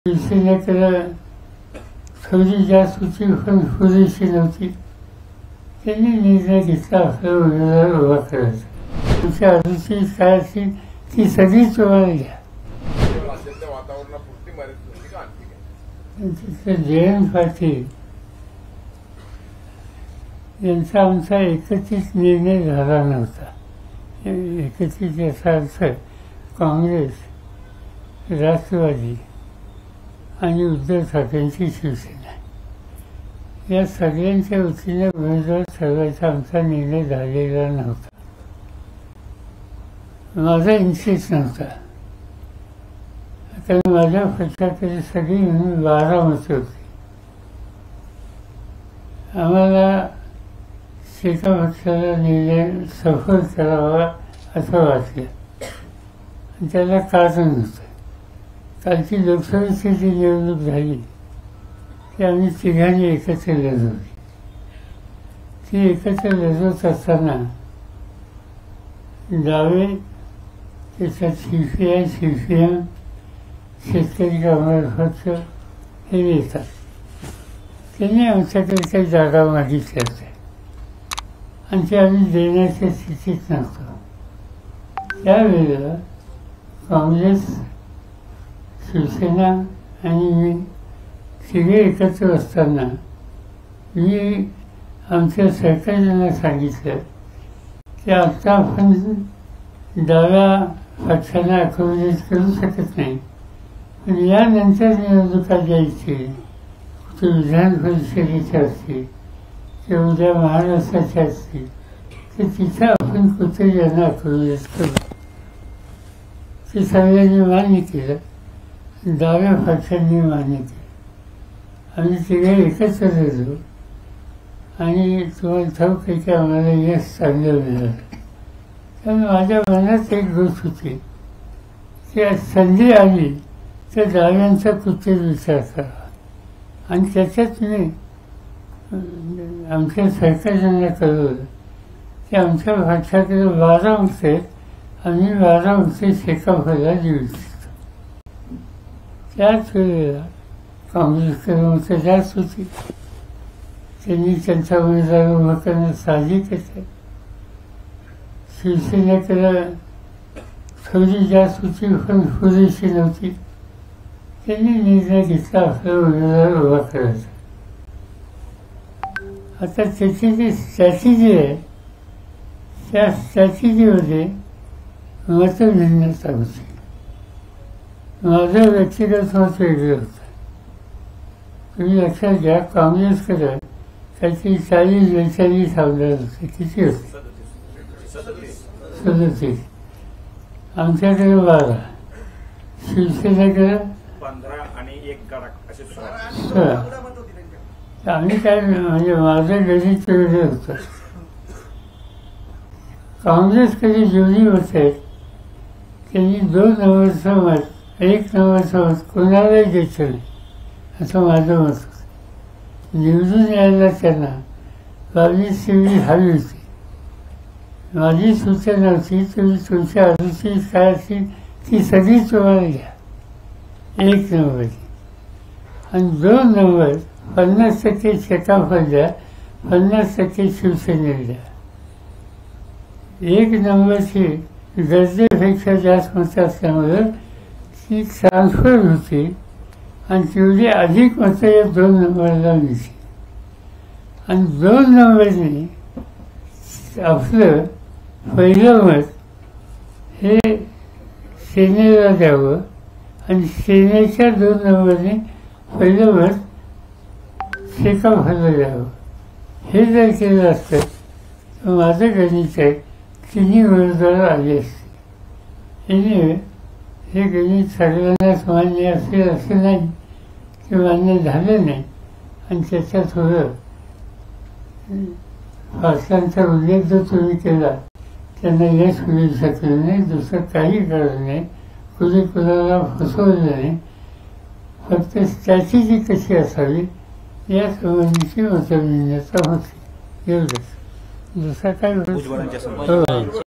शिवसेनेकडे थोडी जास्त पुरेशी नव्हती. त्यांनी निर्णय घेतला आपल्या उमेदवार उभा करायचा. तुमच्या आजूची काय असेल ती सगळी तुम्हाला घ्या. जयंत पाटील यांचा आमचा एकत्रित निर्णय झाला नव्हता. एकत्रित याचा अर्थ काँग्रेस, राष्ट्रवादी आणि उद्धव ठाकरेंची शिवसेना या सगळ्यांच्या वतीने उमेदवार ठरवायचा आमचा निर्णय झालेला नव्हता. माझा इंटरेस्ट नव्हता. कारण माझ्या पक्षाकडे सगळी म्हणून 12 मतं होती. आम्हाला एका पक्षाला निर्णय सफल करावा असं वाटलं. त्याला कारण होतं. कालची लोकसभेची जी निवडणूक झाली ती आम्ही तिघांनी एकत्र लढवली. ती एकत्र लढवत असताना डावे त्याच्यात शिवसेना शेतकरी कामगार पक्ष हे येतात. त्यांनी आमच्याकडे काही जागा मागितल्या होत्या आणि ते आम्ही देण्याच्या स्थितीत नव्हतो. त्यावेळेला काँग्रेस, शिवसेना आणि मी तिघे एकत्र असताना मी आमच्या सहकार्यांना सांगितलं की आता आपण डाव्या पक्षांना अकोमोडेट करू शकत नाही, पण यानंतर निवडणुका द्यायची, कुठे विधान परिषदेच्या असतील किंवा उद्या महाराष्ट्राच्या असतील, तर तिथं आपण कुठे यांना अकोमोडेट करू. ते सगळ्यांनी मान्य केलं. डाव्या पक्षांनी मान्य केलं. आम्ही तिघे एकत्र राहिलो आणि तुम्हाला ठाऊक आहे की आम्हाला यश चांगलं मिळालं. त्यामुळे माझ्या मनात एक गोष्ट होती की संधी आली तर डाव्यांचा कुठे विचार करावा. आणि त्याच्यात मी आमच्या सहकार्यांना कळवलं की आमच्या पक्षाकडे 12 मतं आहेत. आम्ही 12 मतं शेकापला देऊ इच्छितो. त्याच वेळेला काँग्रेसकडे मतं जास्त होती. त्यांनी त्यांचा उमेदवार उभा करणं साहजिकच आहे. शिवसेनेकडे थोडी जास्त पुरेशी नव्हती. त्यांनी निर्णय घेतला आपला उमेदवार उभा करायचा. आता त्याची जी स्ट्रॅटेजी आहे त्या स्ट्रॅटेजीमध्ये मतभिन्नता होती. माझं व्यक्तिगत मत वेगळं होतं. तुम्ही लक्षात घ्या, काँग्रेसकडे काहीतरी 40-42 आमदार होते. किती होते? 37. आमच्याकडे 12. शिवसेनेकडे 15 आणि 1 गडाख असे 16. आम्ही काय म्हणजे माझं गणित वेगळं होतं. काँग्रेसकडे जेवढी मतं आहेत त्यांनी 2 नंबरचं मत, 1 नंबरचं मत कोणालाही द्यायचं नाही असं माझं मत होतं. निवडून यायला त्यांना 22 हवी होती. माझी सूचना होती तुम्ही तुमच्या आजूची काय असेल ती सगळी तुम्हाला घ्या. 1 नंबरची आणि 2 नंबर 50% शेकापला द्या, 50% शिवसेनेला द्या. 1 नंबरची गरजेपेक्षा जास्त मतं असल्यामुळे ती ट्रान्सफर होती आणि तेवढी अधिक मतं या 2 नंबरला मिळते. आणि 2 नंबरने आपलं पहिलं मत हे सेनेला द्यावं आणि सेनेच्या 2 नंबरने पहिलं मत शेकापला द्यावं. हे जर केलं असतं तर माझं गणित आहे 3 उमेदवार आले असते. एनिवे हे गणित सगळ्यांनाच मान्य असेल असं नाही की मान्य झालं नाही. आणि त्याचा थोडं फासलांचा उल्लेख जो तुम्ही केला त्यांना यश मिळू शकलं नाही. दुसरं काही कारण नाही. कुणी कुणाला फसवलं नाही. फक्त स्ट्रॅटेजी कशी असावी या संबंधीची मतभिन्नता होती. एवढंच. दुसरा काय